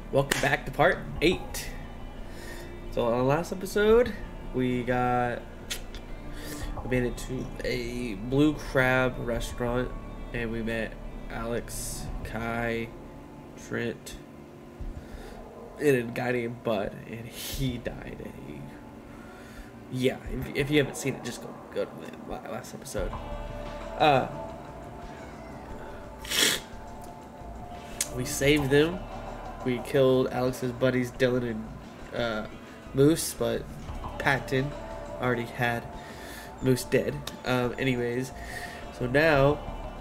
Welcome back to part 8. So on the last episode, we made it to a Blue Crab restaurant, and we met Alex, Kai, Trent, and a guy named Bud, and he died. Yeah, if you haven't seen it, just go to the last episode. We saved them. We killed Alex's buddies Dylan and Moose, but Patton already had Moose dead. Anyways, so now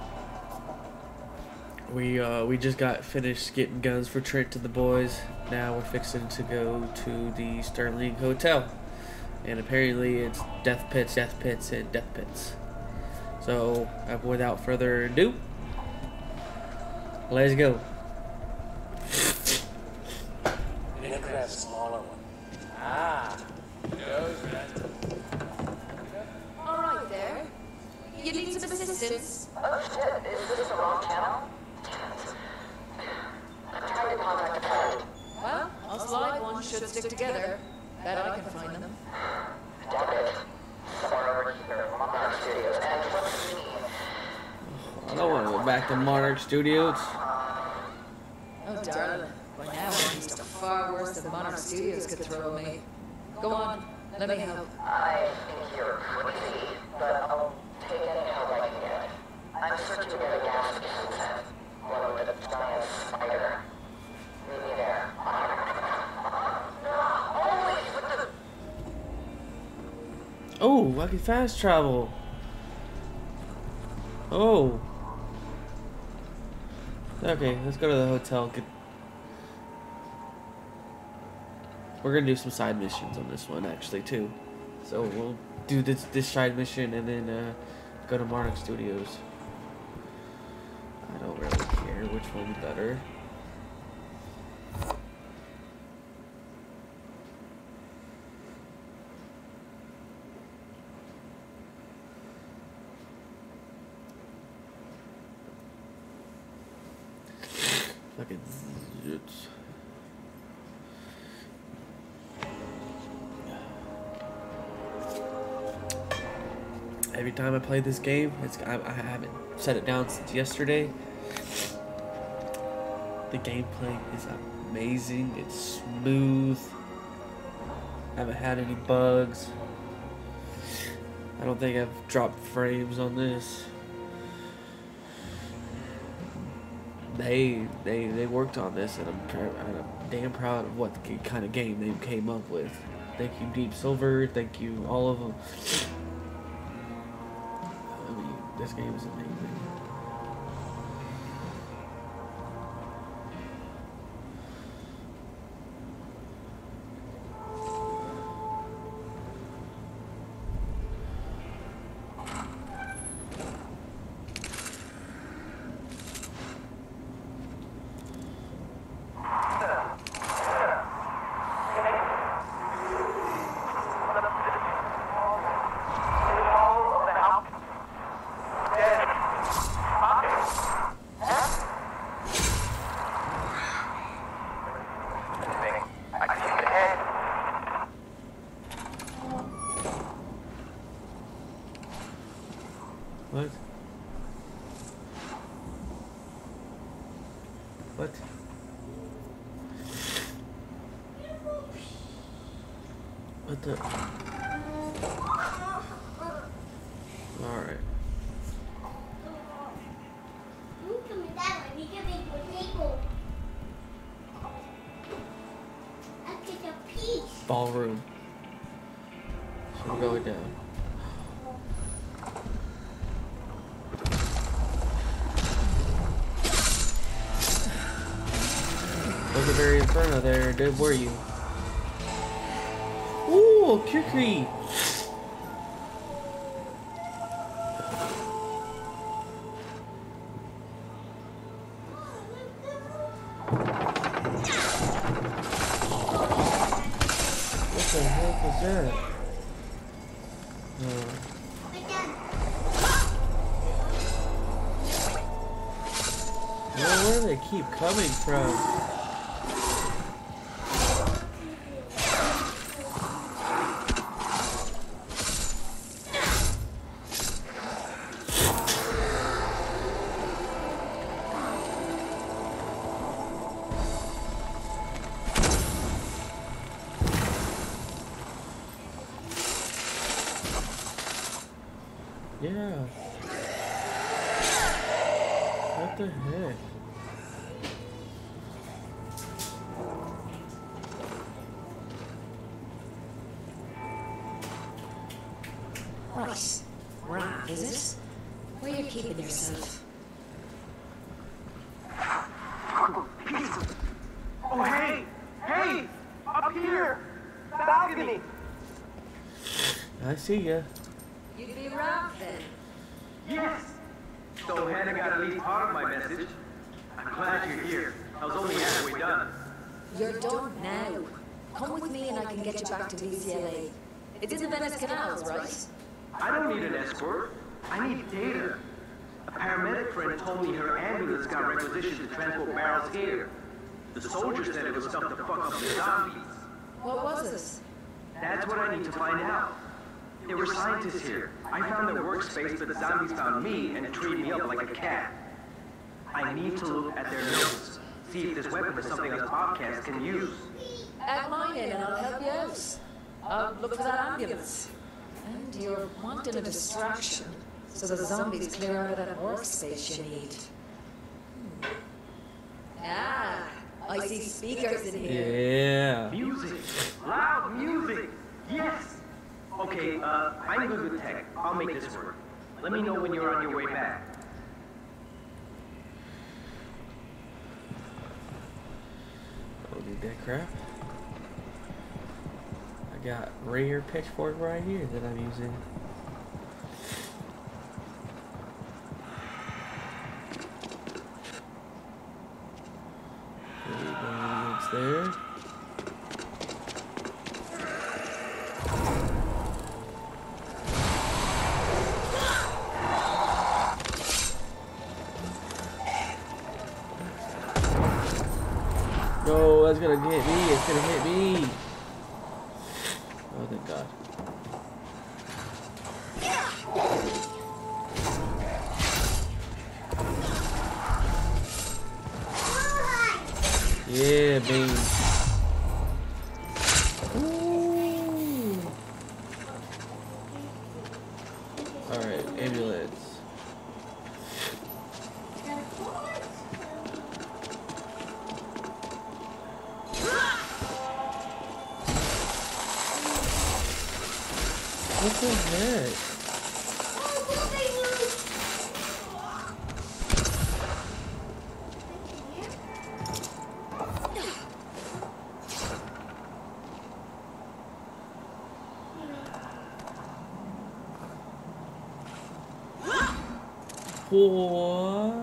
we just got finished getting guns for Trent and the boys. Now we're fixing to go to the Sterling Hotel, and apparently it's death pits, and death pits. So without further ado, let's go. Smaller one. Ah, knows that. All right there. You need some assistance. Oh shit, is this the wrong channel? I'm trying to contact a friend. Well, us live ones should stick together. Bet I can find them. Damn it. Somewhere over here, Monarch Studios, and what's me? I don't want to go back to Monarch Studios. Oh, darling. By now, I'm used to far worse than Monarch Studios could throw me. Go on, let me help. I think you're crazy, but I'll take any help I can get. I'm searching where the gas cans at. One with a giant spider. Meet me there. Holy, what the... Oh, I can fast travel. Oh. Okay, let's go to the hotel. We're gonna do some side missions on this one, actually, too. So we'll do this side mission and then go to Monarch Studios. I don't really care which one's better. Fucking zoots. Every time I play this game, I haven't set it down since yesterday. The gameplay is amazing. It's smooth. I haven't had any bugs. I don't think I've dropped frames on this. They worked on this, and I'm damn proud of what kind of game they came up with. Thank you, Deep Silver. Thank you, all of them. This game is amazing. What? What? What the? Alright. Ballroom. So we're going down. Look at very inferno there, dude. Were you? Ooh, Kukri! What the heck is that? Where do they keep coming from? Yeah. What the heck? Right. Right, is it? Where are you keeping yourself? Oh, hey! Hey! Up here! The balcony! I see ya. You'd be Raph then. Yes! So Hannah got at least part of my message. I'm glad you're here. I was only halfway done. You're done now. Come with me and I can get you back to VCLA. It's in the Venice Canals, right? I don't need an escort. I need data. A paramedic friend told me her ambulance got requisitioned to transport barrels here. The soldier said it was stuff to fuck up the zombies. What was it? That's what I need to find out. There were scientists here. I found their workspace, but the zombies found me and treated me up like a cat. I need to look at their notes, see if this weapon is something us outcasts can use. Add mine in and I'll help you out. I'll look for that ambulance. And you're wanting a distraction, so the zombies clear out of that workspace you need. Ah, I see speakers in here. Yeah. Music! Loud music! Yes! Okay, I'm good with tech. I'll make this work. Let me know when you're on your way back. Don't need that crap. I got rare pitchfork right here that I'm using. It's there. No, that's gonna hit me. It's gonna hit me. Oh, thank God. Yeah, baby. Ooh. All right, ambulance. What the heck? What?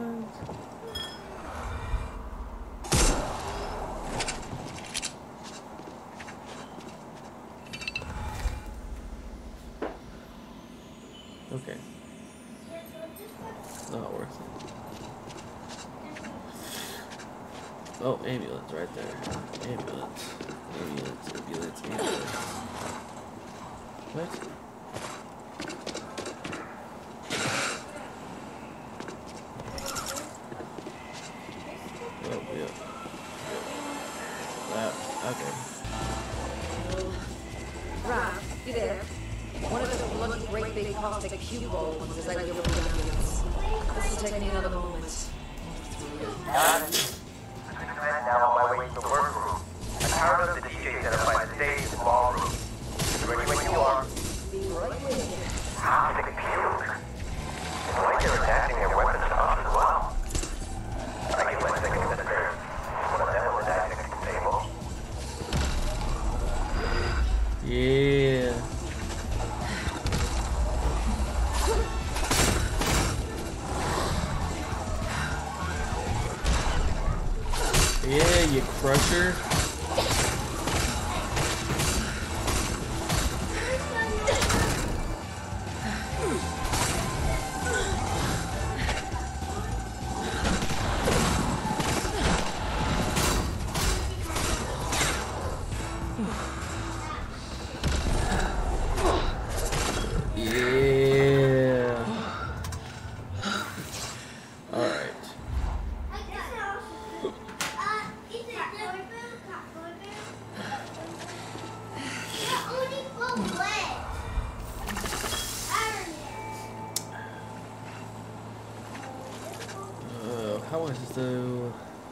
Okay. Not worth it. Oh, ambulance right there. Ambulance. Ambulance, ambulance, ambulance. What? Oh, yeah. That, okay. Raph, you there? One of the bloody great big caustic cube balls is out of your ambulance. This will take me another moment. Got it. I'm now on my way to the workroom. I powered up the DJ setup by the stage and ballroom. Ready when you are. Be right with you. Ah, the puke. It's like they're attaching their weapons off as well. I get my second at the fair. One of them was acting at the table. Yeah. Yeah, you crusher. Yeah. All right. So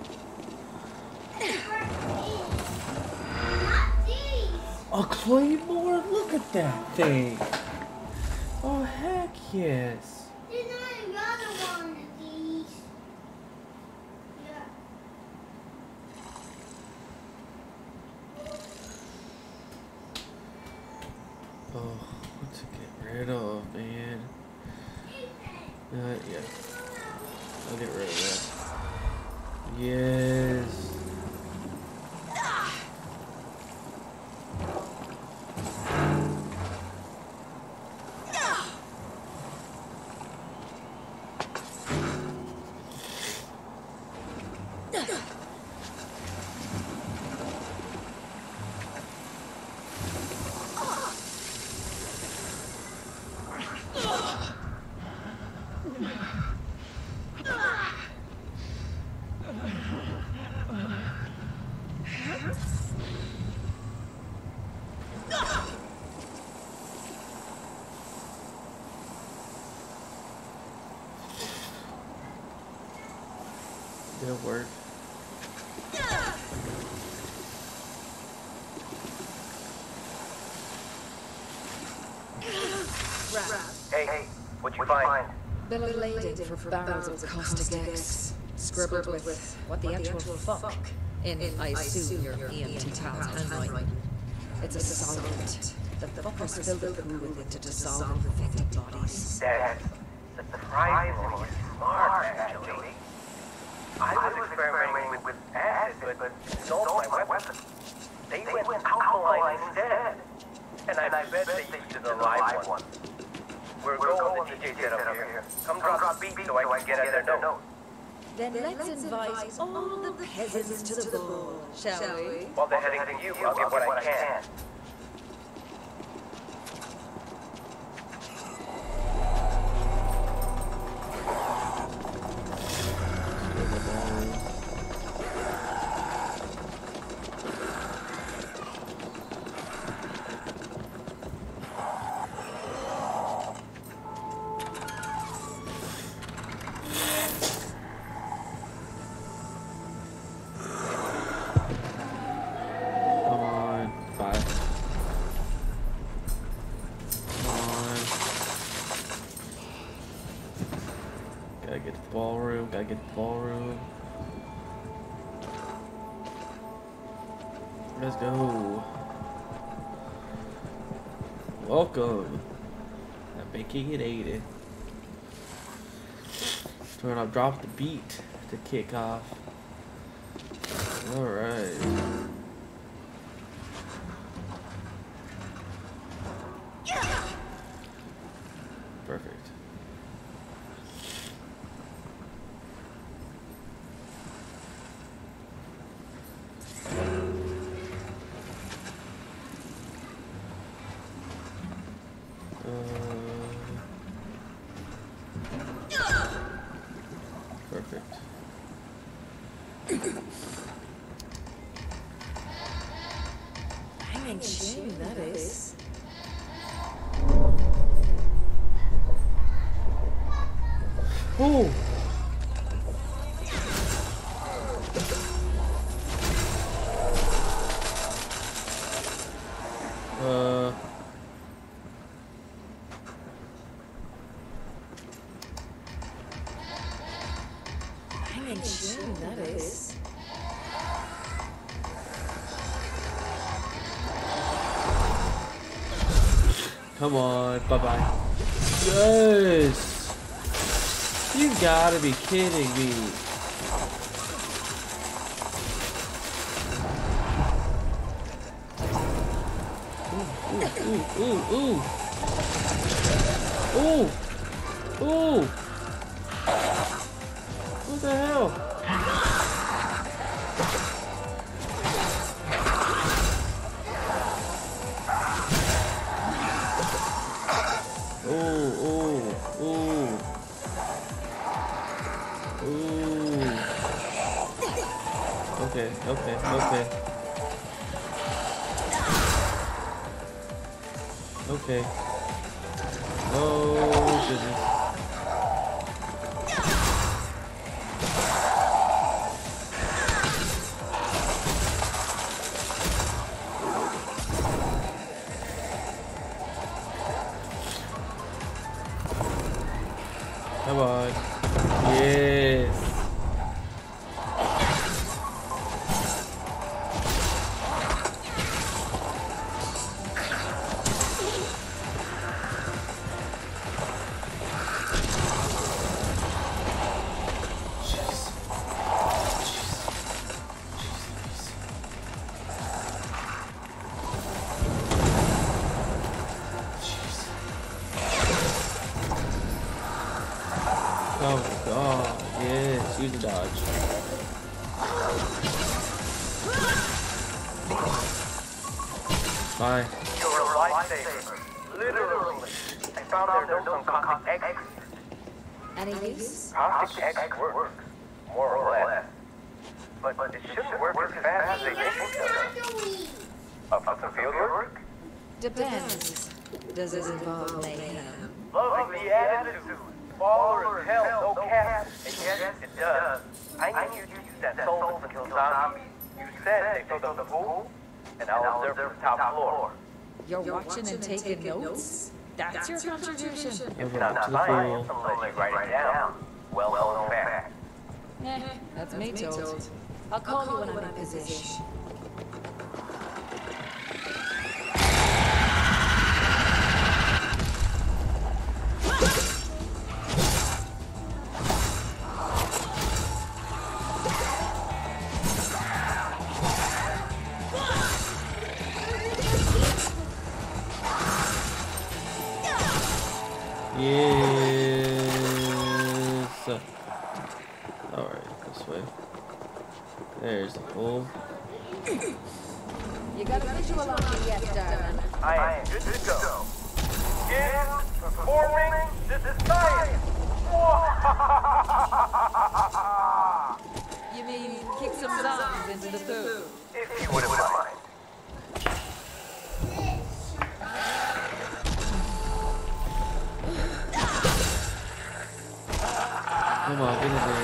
a claymore? Look at that thing. Oh heck yes. There's not another one of these. Yeah. Oh, what to get rid of, man? Yeah. I'll get rid of that. Yes. Did it work? Hey, what'd you find? Billy laden for barrels of caustic eggs, scribbled with what the actual fuck in, I assume, your EMT pal's handwriting. It's a solvent. The fuckers filled the poo with it to dissolve infected bodies. That's surprisingly smart, actually. I was experimenting with acid, but it's also my weapon. They went alkaline instead. And I bet they used a live one. We're going to DJ up here. Come drop beat so I can get at their note. Then let's invite all the peasants to the ball, shall we? While they're heading to you, I'll get what I can. Gotta get the ballroom, gotta get the ballroom. Let's go. Welcome. I'm making it 80. So we're gonna drop the beat to kick off. Alright. Perfect. Perfect. Hanging tune, that is. Oh! Hanging tune, that is. Come on, bye-bye. Yes! You gotta be kidding me. Ooh. What the hell? Okay. Oh, goodness. Bye. You're a lifesaver. Literally. I found their notes on Caustic X. Any use? Caustic X works, more or less. But it shouldn't work as fast as they think it does. Up for some field work? Depends. Does it involve mayhem? Loving the attitude. Baller as hell, no cap. And yes, it does. I need you to use that soul to kill zombies. You said they filled up the pool, and I'll observe the top floor. You're watching and taking notes? That's your contribution? If not science, unless you write it down. Well-known fact. That's me told. I'll call you when I'm in position. Yes. Alright, this way. There's the hole. You got a visual on me yet, darling? I am good to go. Begin performing this science. You mean kick some zombies into the food? If you wouldn't mind. Come on, get in there.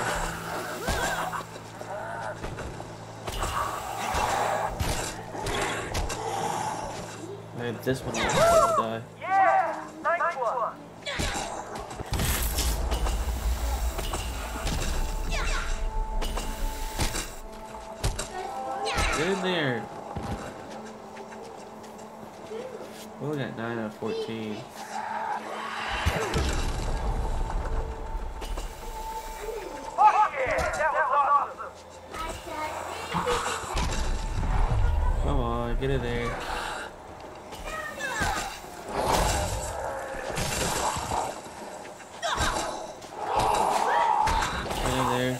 Man, this one is gonna die. Yeah! Nice one! Get in there. We only got 9 out of 14. Fuck yeah! That was awesome! Come on, get in there. Get in there.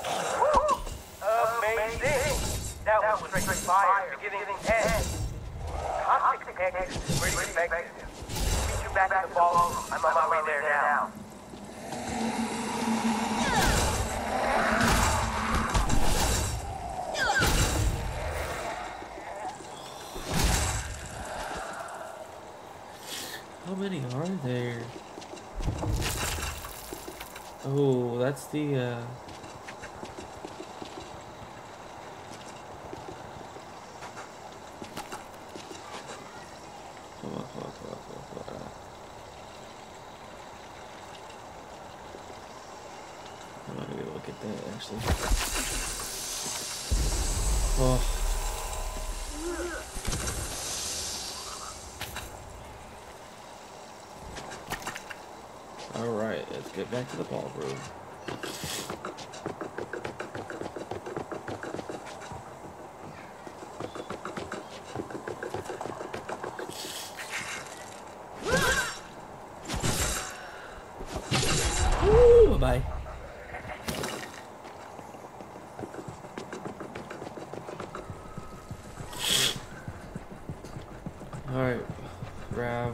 Amazing! That was straight fire, beginning and end. Caustic X is pretty effective. Meet you back at the ballroom. I'm on my way there now. How many are there? Oh, that's the Come on. I'm not gonna be able to get that actually. Oh. Alright, let's get back to the ballroom. Woo, bye. Alright, Rav.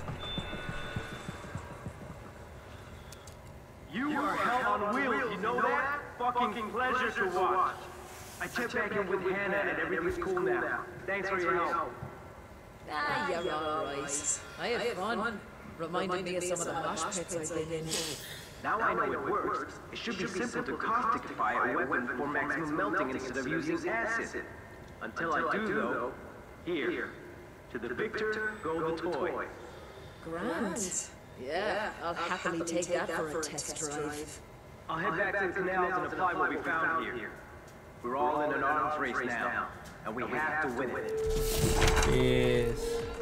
You are hell on wheels, you know that? Fucking pleasure to watch. I checked back in with Hannah and everything's cool now. Thanks for your help. Ah, you're alright. I had fun. Reminded me of some of the mosh pits I've been in. Now I know it works. It should be simple to causticify a weapon for maximum melting instead of using acid. Until I do, though, here. To the victor, go the toy. Grand. Yeah, I'll happily take that for a test drive. I'll head back to the canals and apply what we found here. We're all in an arms race now, and we have to win it. Yes.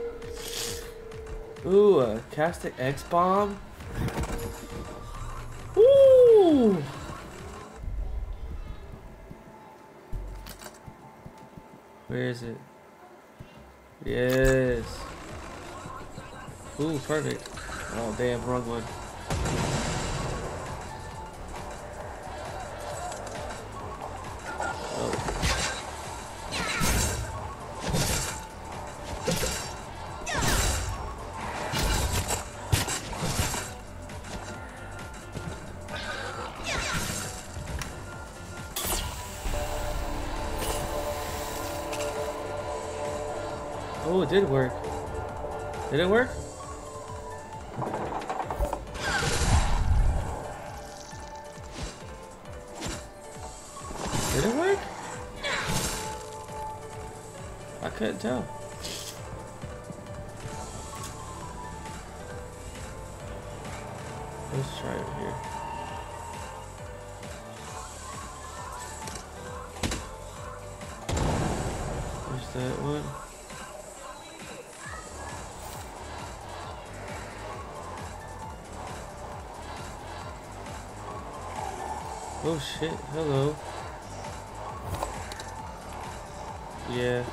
Ooh, a Caustic X bomb. Ooh. Where is it? Yes. Ooh, perfect. Oh damn, wrong one. Oh. Oh, it did work. Did it work? Did it work? I couldn't tell. Let's try it here. There's that one. Oh shit, hello. Yeah.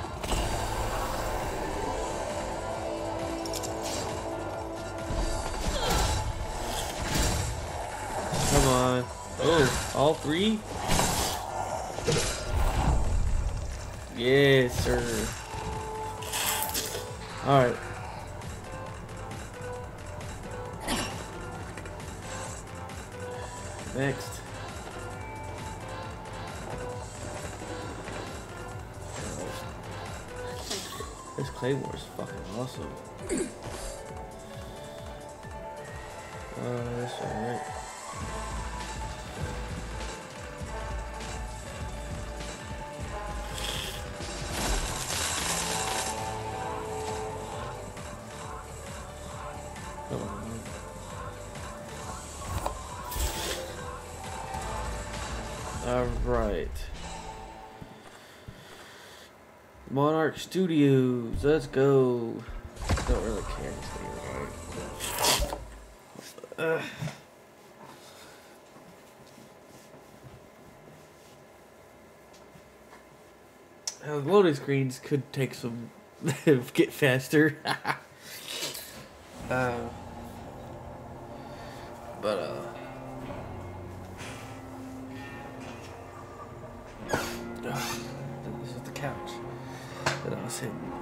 Come on. Oh, all three? Yes, sir. Alright. Next. This claymore is fucking awesome. That's alright. Come on. Alright. Monarch Studios, let's go. Don't really care. Loading screens could take some get faster. This is the couch that I was hitting.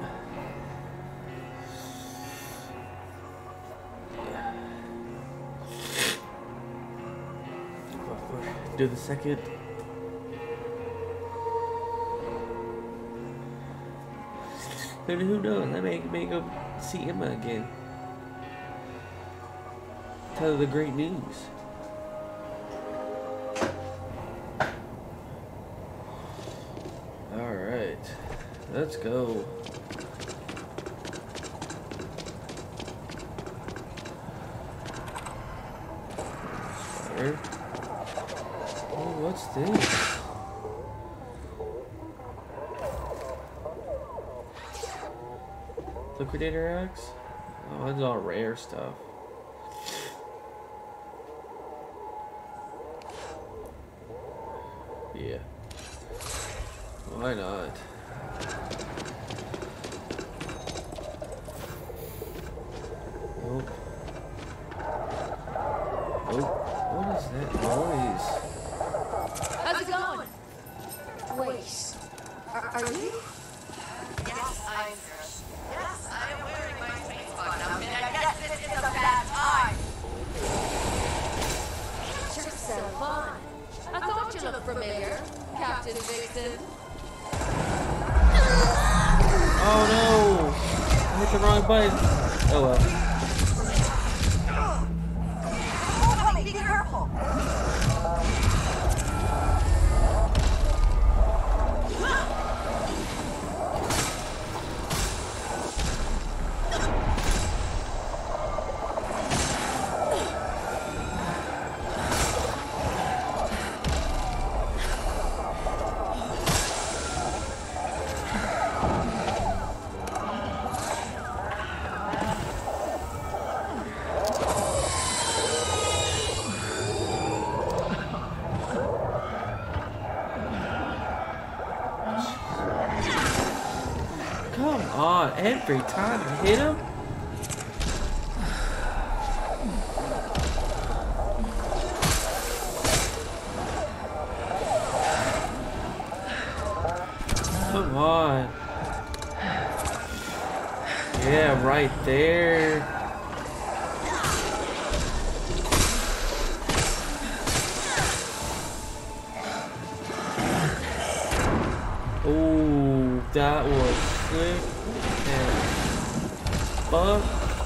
Do the second. And who knows? I may go see Emma again. Tell her the great news. Alright. Let's go. Spider. Oh, what's this? Liquidator axe? Oh, that's all rare stuff. Yeah. Why not? Oh. Oh. What is that noise? How's it going? Wait. Are you? Yes, I'm Nurse. Yes, I am wearing my space button, and I guess this is a bad time. Sure sound fun. I thought you looked familiar, Captain Vixen. Oh no! I hit the wrong button. Oh well. Oh, be careful. Come on, every time I hit him. Come on. Yeah, right there. Ooh. That was sick and fuck.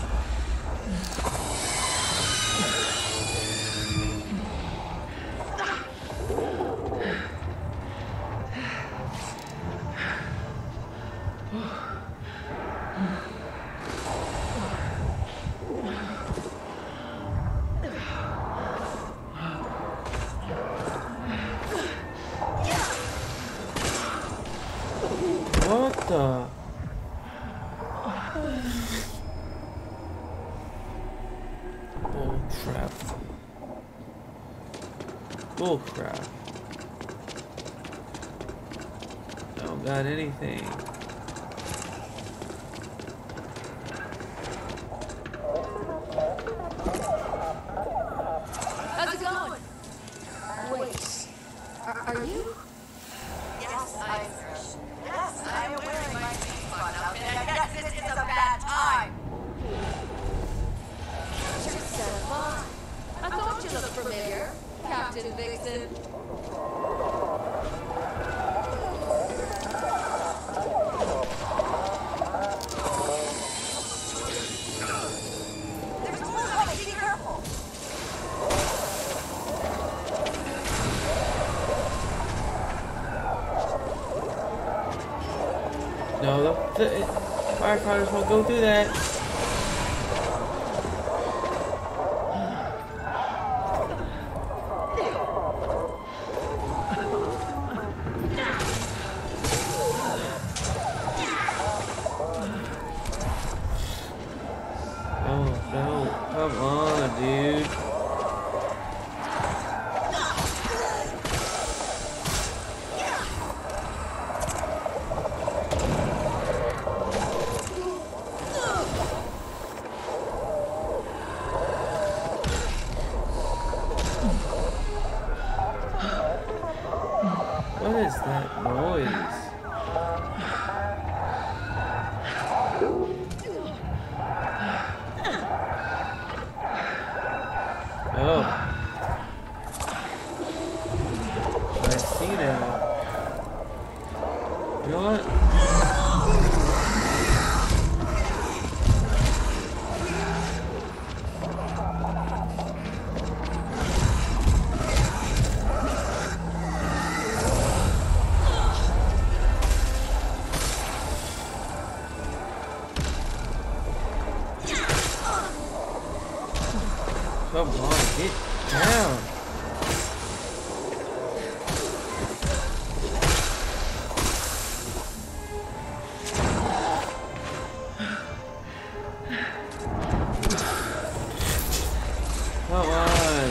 What the? Bull crap. Bull crap. Don't got anything. How's it going? Wait. Are you? Yes, I'm wearing my Foxx outfit. I guess this is a bad time. I thought you looked familiar, Captain Vixen. There's more coming. Be careful. No, the firefighters won't go through that. Oh no, come on, dude. What is that noise? Oh. I see now. You know what? Come on, get down. Come on.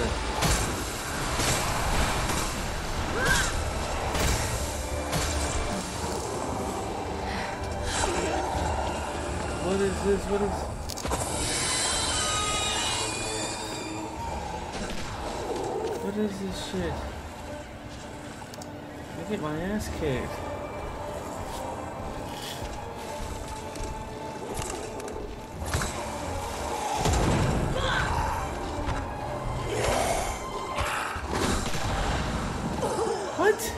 What is this? What is... What is this shit? I get my ass kicked. What?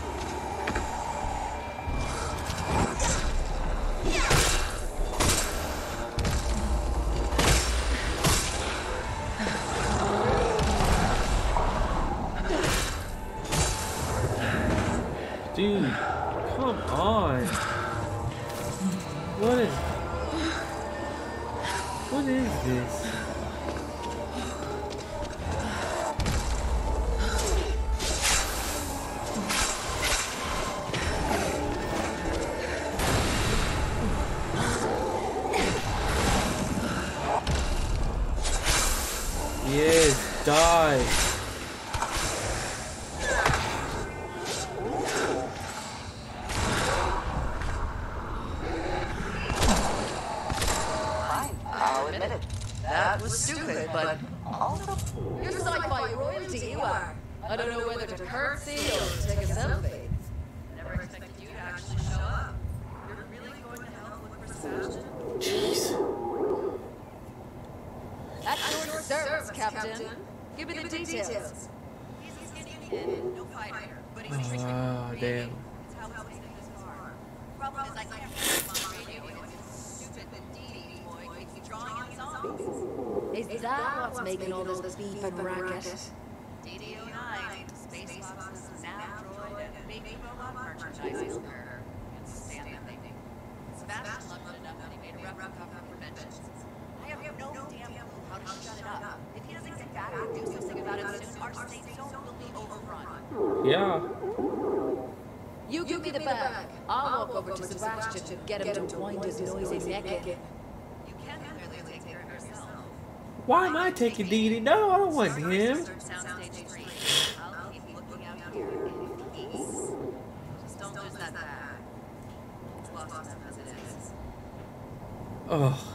Dude, come on. What is this? Yes, die. I'll admit it. That was stupid, but also You're sci-fi royalty, you are. I don't know whether to curtsy or take a selfie. never expected you to actually show up. You're really going to help look for Sebastian? Jeez. That's your service, Captain. Give me the details. He's a skinny kid, no fighter, but he's Oh, damn. It's how he's in this car. Problem is Is that what's making all this beef and racket? DD09, Space Fox's Navdroid and baby robot merchandise worker. Can't stand that thing. Sebastian loved it enough that he made a replica for prevention. I have no damn clue how to shut it up. If he doesn't get back or do something about it soon, our safe zone will be overrun. Yeah. You give me the bag. I'll walk over to Sebastian to get him to wind his noisy neck in. You can clearly take care of yourself. Why am I taking DD? No, I don't want him. Soundstage 3. I'll keep looking out here in peace. Just don't lose that bag. It's lost enough as it is. Oh.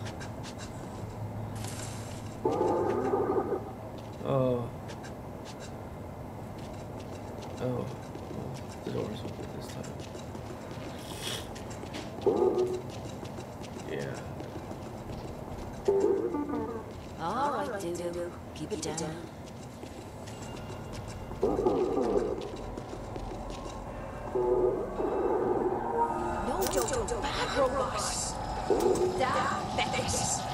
Oh. Oh. The door's open this time. Yeah. All right, Dudu. Keep it down. No, Jojo, bad robots. Diabetes.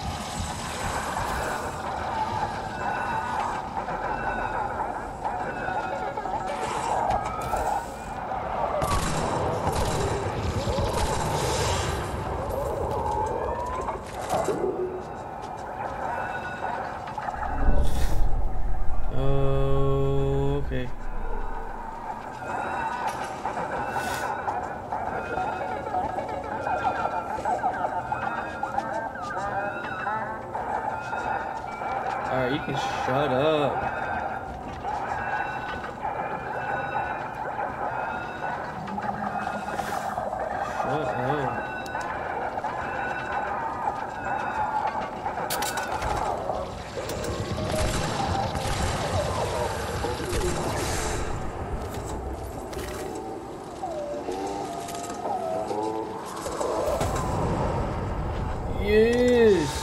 Okay. Alright, you can shut up. Shut up. Yes.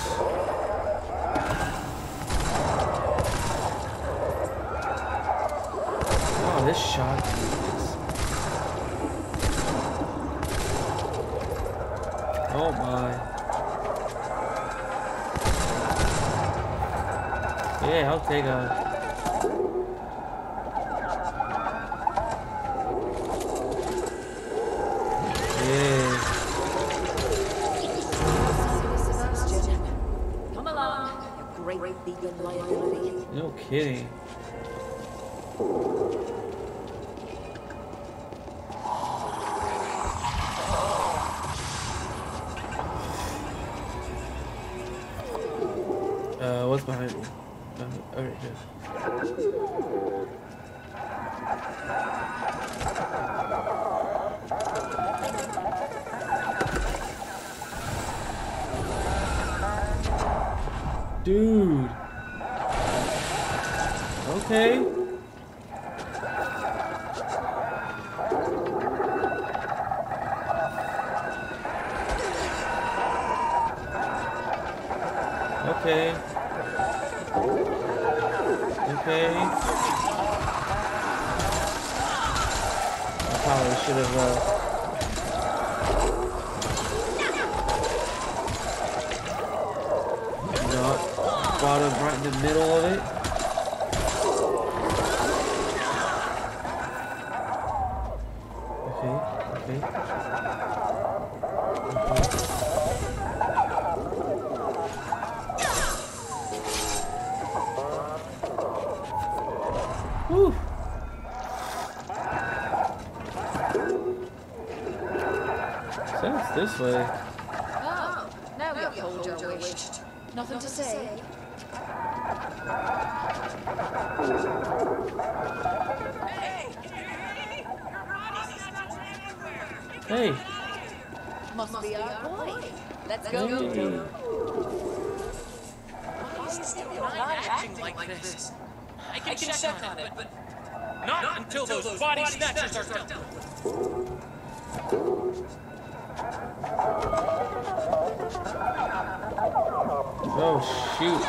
Oh, this shot. Oh my. Yeah, I'll take a. Yeah. Come along, you great vegan liability. No kidding. What's behind me? Alright, good. Dude. Okay. Okay. Okay. I probably should have not brought him right in the middle of it. Okay, okay. Whew. So it's this way. Oh, now you hold your wish. Nothing to say. Hey. Must be our boy. Let's go. Hey. Not acting like this. I can check on it, but not until those body snatchers are dealt with. Oh shoot.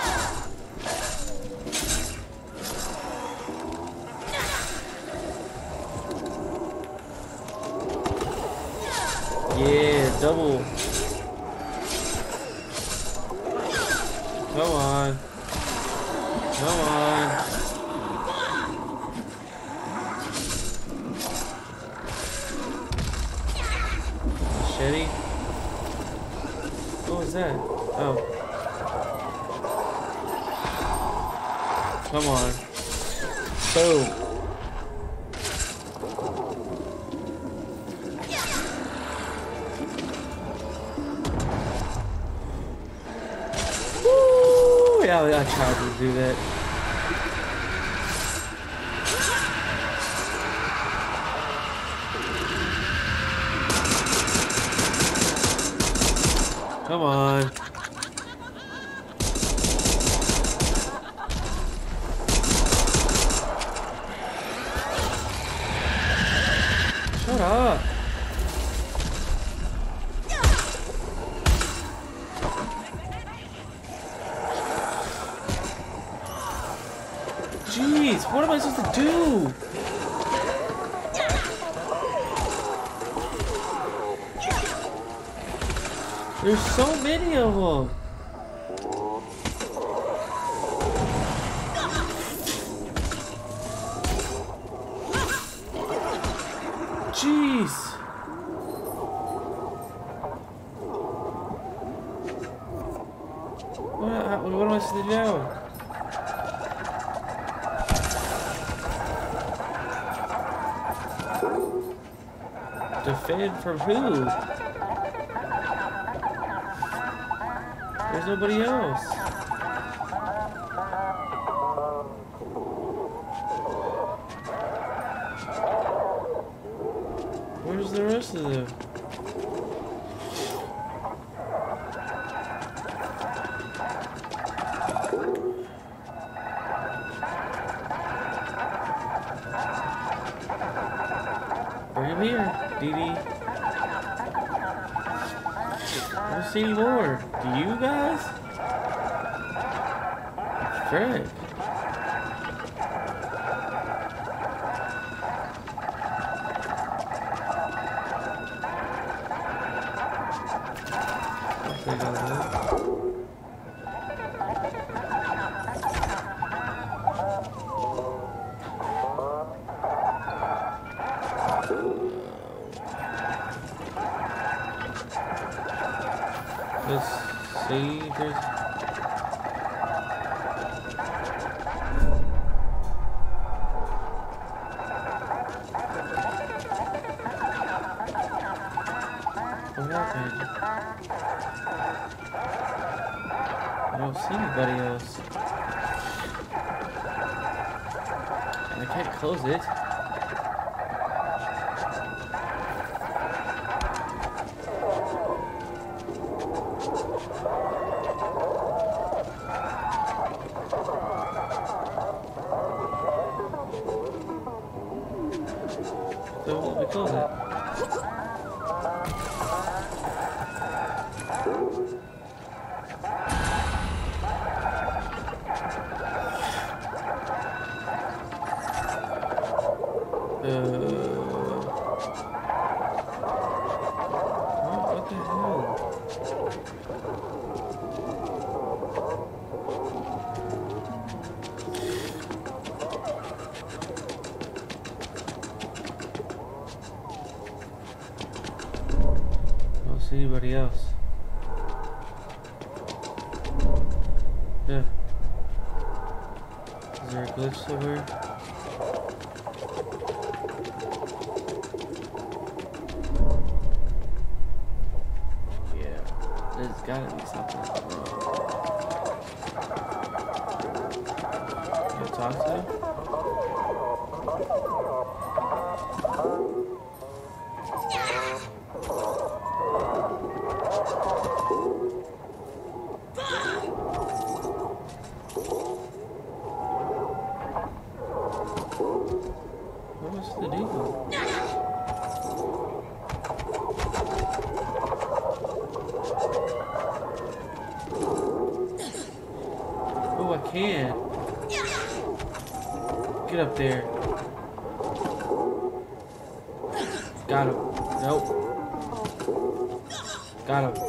Yeah, double. Come on. Come on. Machete? What was that? Oh. Come on. Boom. Woo! Yeah, I tried to do that. Come on. Shut up. Jeez, what am I supposed to do? There's so many of them. Jeez. What am I supposed to do? Defend from who? There's nobody else. Where's the rest of them? Bring him here, Dee. I don't see any more. Do you guys? Frick. Let's see if there's... What happened? I don't see anybody else. And I can't close it. So let me close it. What the hell? I don't see anybody else. Yeah. Is there a glitch somewhere? There's gotta be something wrong. Can you talk to him? What was the deal? Oh, I can. Get up there. Got him. Nope. Got him.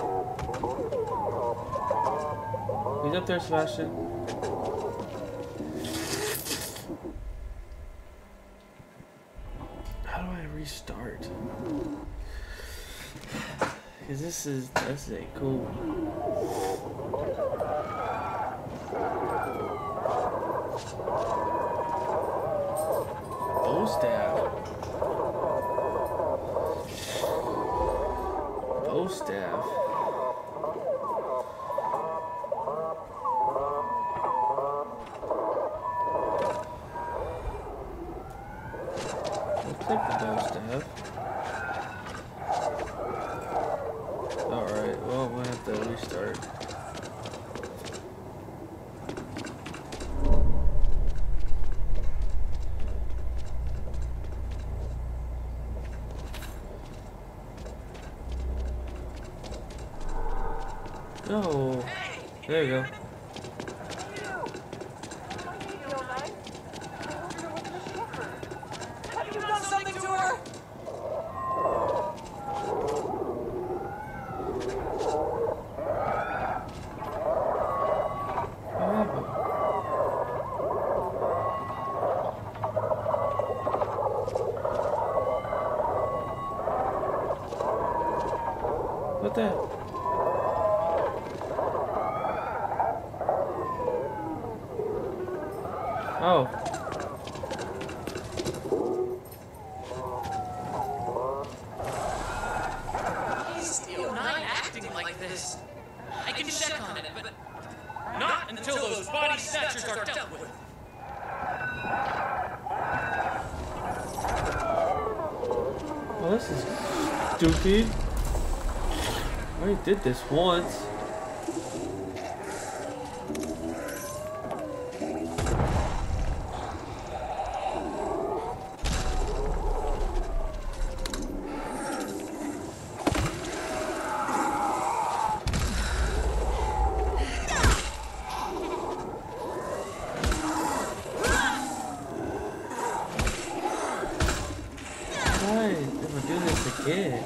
He's up there, Sebastian. How do I restart? Because this ain't cool. Bow staff. Bow staff. Looks like the bow staff. Alright, well, we'll have to restart. Oh, there you go. Have you done something to her? What happened? What the? Oh. He's still not acting like this. I can check on it, but not until those body snatchers are dealt with. Well, this is stupid. I already did this once. Why am I doing this again?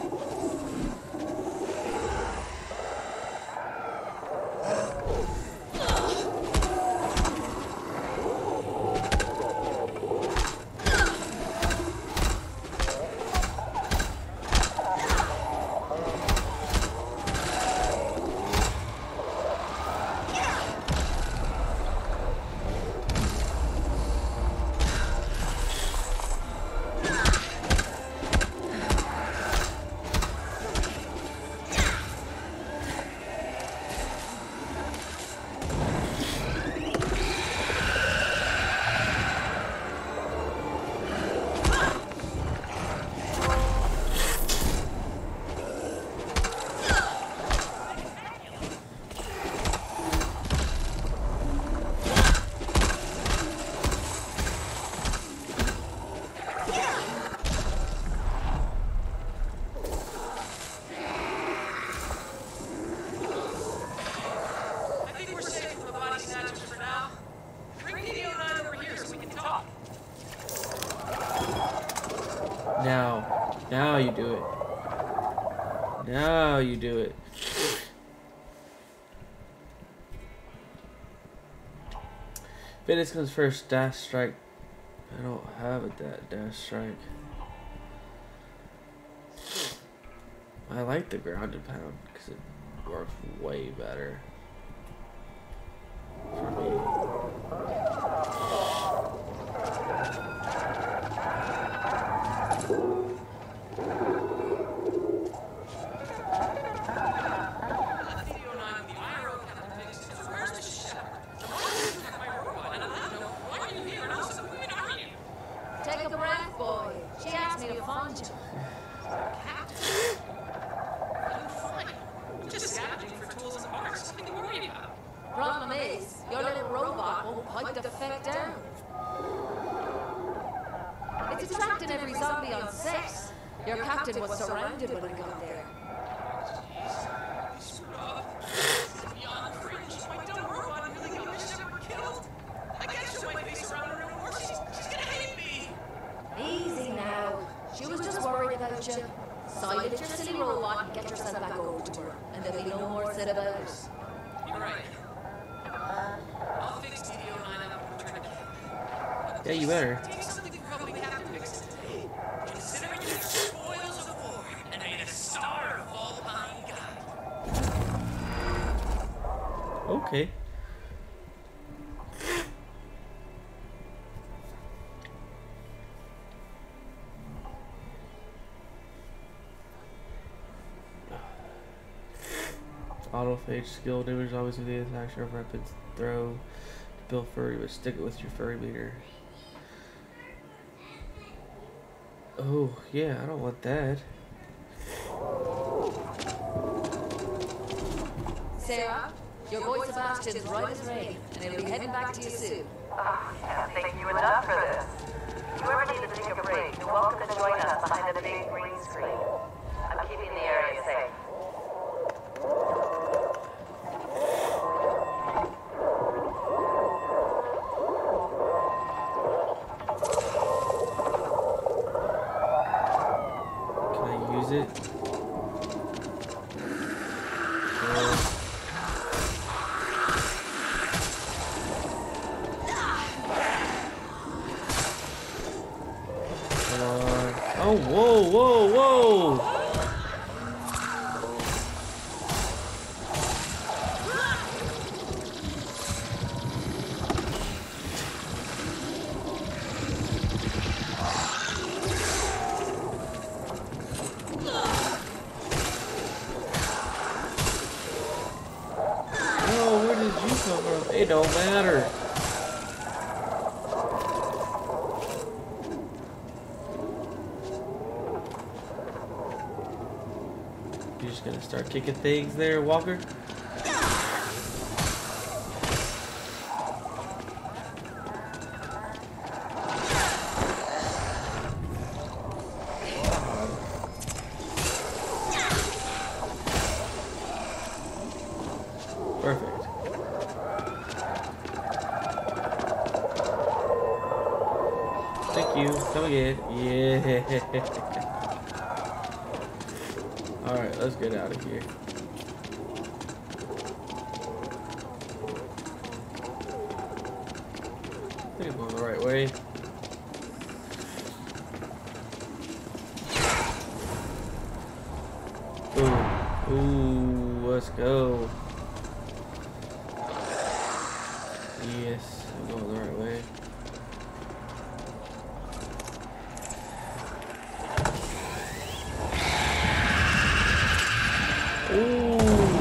I think we're safe from the body snatchers for now. Bring DD09 over here so we can talk. Now you do it. Now you do it. Fitness comes first, dash strike. I don't have a dash strike. I like the grounded pound because it works way better for me. Take a breath, boy. She asked me to find you. Just scavenging for tools and parts. Nothing to worry about. Problem is, your little robot won't pipe the feck down. It's attracting every zombie on set. Your captain was surrounded when I got there. Beyond cringe. My dumb robot nearly got my shepherd killed. I can't show my face around her anymore. She's gonna hate me. Easy now. She was just worried about you. Silence your silly robot and get yourself back over. course. You're right. I'll fix DD09 up and return it. Yeah, you better. Take something from we have to fix it today. Considering you're spoils of war and made a star fall behind God. Okay. Autophage skill damage always with the action of rapid throw to build furry, but stick it with your furry meter. Oh yeah, I don't want that. Sarah, your boy Sebastian's right as rain, and he'll be heading back to you soon. Can't thank you enough for this. If you ever need to take a break, you're welcome to join us behind the big green screen. I'm keeping the area safe. Can I use it? Come on. Oh, whoa, whoa, whoa! Oh, where did you come from? It don't matter. You're just gonna start kicking things there, Walker? Perfect. Thank you. Come again. Yeah. Alright, let's get out of here. I think I'm going the right way. Ooh. Ooh, let's go. Yes, I'm going the right way. Ooh.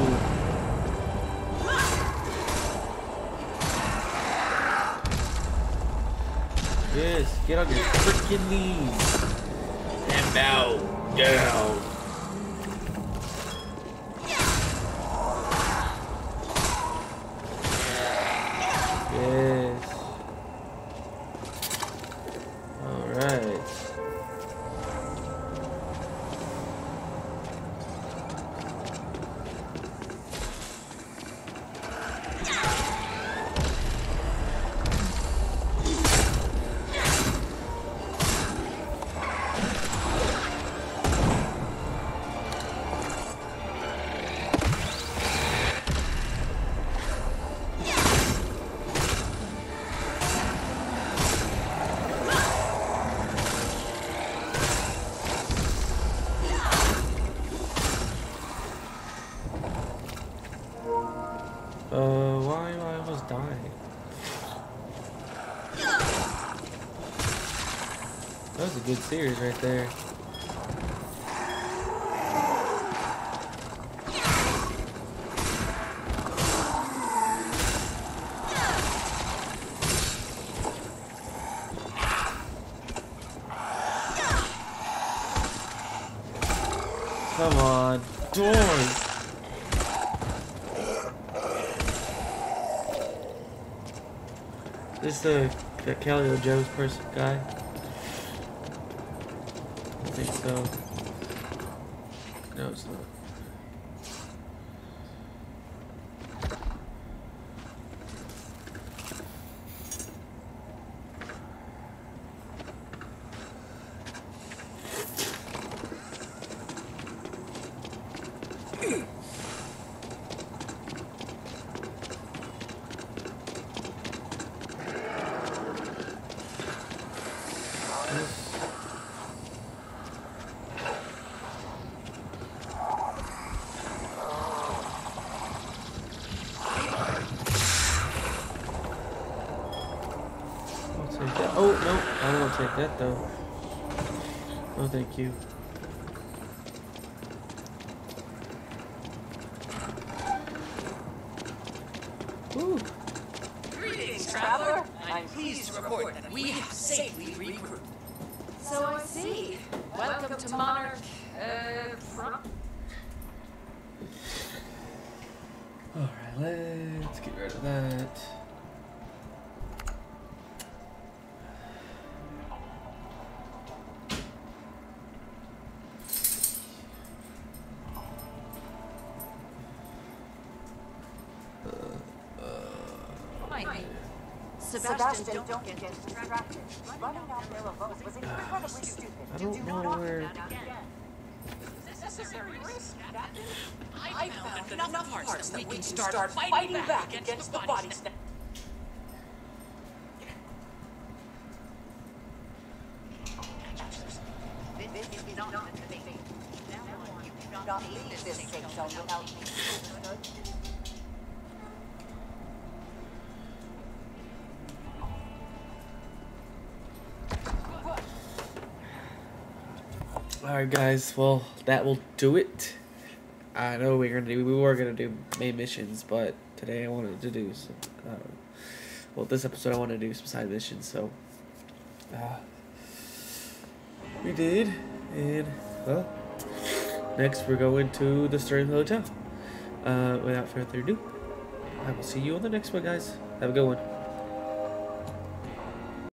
Yes, get on your freaking knees and bow down. Yes. All right. Why am I almost dying? That was a good series right there. Come on, doors! This is the Kelly Joe's person guy. I think so. No, it's not. Nope, I don't take that though. No, thank you. Ooh. Greetings, traveler. I'm pleased to report that we have safely regrouped. So I see. Welcome to Monarch. Front. Alright, let's get rid of that. Sebastian, don't get distracted. Running out there alone was incredibly stupid. I don't know where. Necessary risk, Captain. I found enough parts that we can start fighting back against the body snatchers. This is not a thing. Now you cannot leave this safe zone without me. Alright guys, well that will do it. I know we were gonna do main missions, but today I wanted to do some, well this episode I wanted to do some side missions, so we did, and well next we're going to the Sterling Hotel. Without further ado, I will see you on the next one guys. Have a good one.